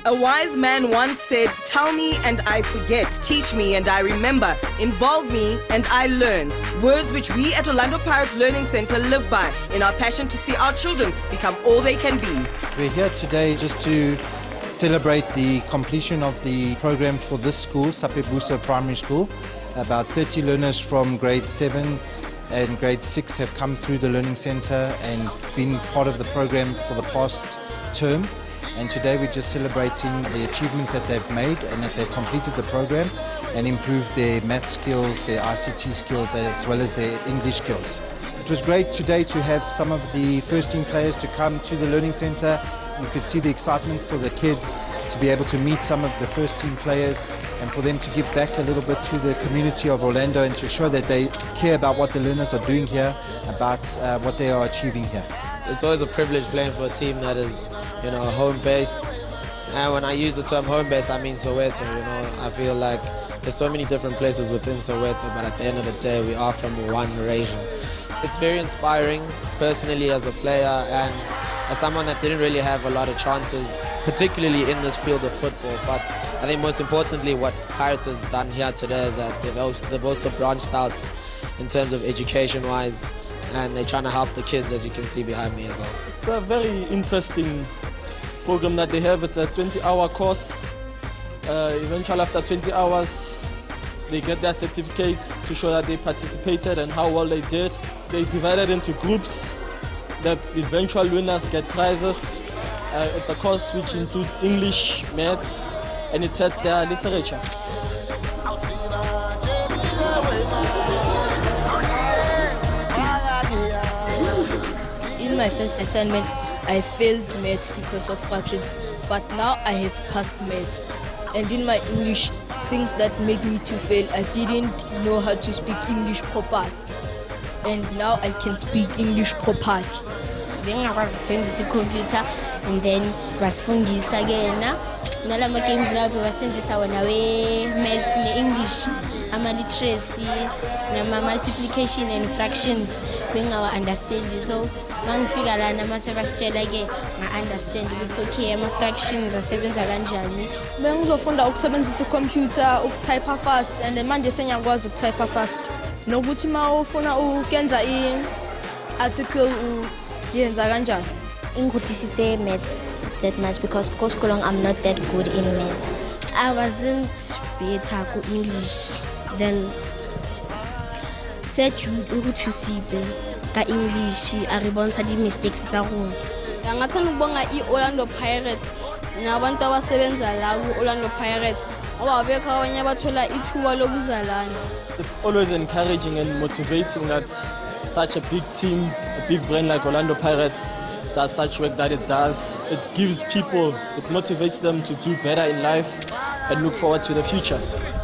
A wise man once said, "Tell me and I forget, teach me and I remember, involve me and I learn." Words which we at Orlando Pirates Learning Center live by in our passion to see our children become all they can be. We're here today just to celebrate the completion of the program for this school, Sapebuso Primary School. About 30 learners from grade 7 and grade 6 have come through the Learning Center and been part of the program for the past term. And today we're just celebrating the achievements that they've made and that they've completed the program and improved their math skills, their ICT skills, as well as their English skills. It was great today to have some of the first team players to come to the Learning Center. You could see the excitement for the kids to be able to meet some of the first team players and for them to give back a little bit to the community of Orlando and to show that they care about what the learners are doing here, about what they are achieving here. It's always a privilege playing for a team that is, home-based. And when I use the term home-based, I mean Soweto. I feel like there's so many different places within Soweto, but at the end of the day, we are from one region. It's very inspiring, personally as a player and as someone that didn't really have a lot of chances, particularly in this field of football. But I think most importantly, what Pirates has done here today is that they've also branched out in terms of education-wise, and they're trying to help the kids, as you can see behind me as well. It's a very interesting program that they have. It's a 20-hour course. Eventually, after 20 hours, they get their certificates to show that they participated and how well they did. They divided into groups. The eventual winners get prizes. It's a course which includes English, maths, and it tests their literature. In my first assignment, I failed maths because of fractions, but now I have passed maths. And in my English, things that made me to fail, I didn't know how to speak English properly. And now I can speak English properly. Bengakwazi ukusebenzisa ikhompyutha and then basifundisa kena nalama games lapho basifundisa wona we-maths ne-English, ama-literacy, nama-multiplication and fractions bengawa-understandi. So mangifika lana mase basitshela-ke nga-understand ukuthi okay ama-fractions asebenza kanjani. Bengizofunda ukusebenzisa ikhompyutha, ukutypa fast, and manje sengiyakwazi ukutypa fast. Nokuthi ma ufuna ukenza i-article yenza kanjani. Ngikudisitse maths that much because kosekolong I'm not that good in maths. I wasn't better ku English than Jude ukuthusitse ka English a re bontsha di mistakes tsa rona. Ngathanda ukubonga i-Orlando Pirates nabantu abasebenza la ku-Orlando Pirates ngoba bekho abanye abathola ithuba lokuzalana. It's always encouraging and motivating that such a big team, a big brand like Orlando Pirates, does such work that it does. It gives people, it motivates them to do better in life and look forward to the future.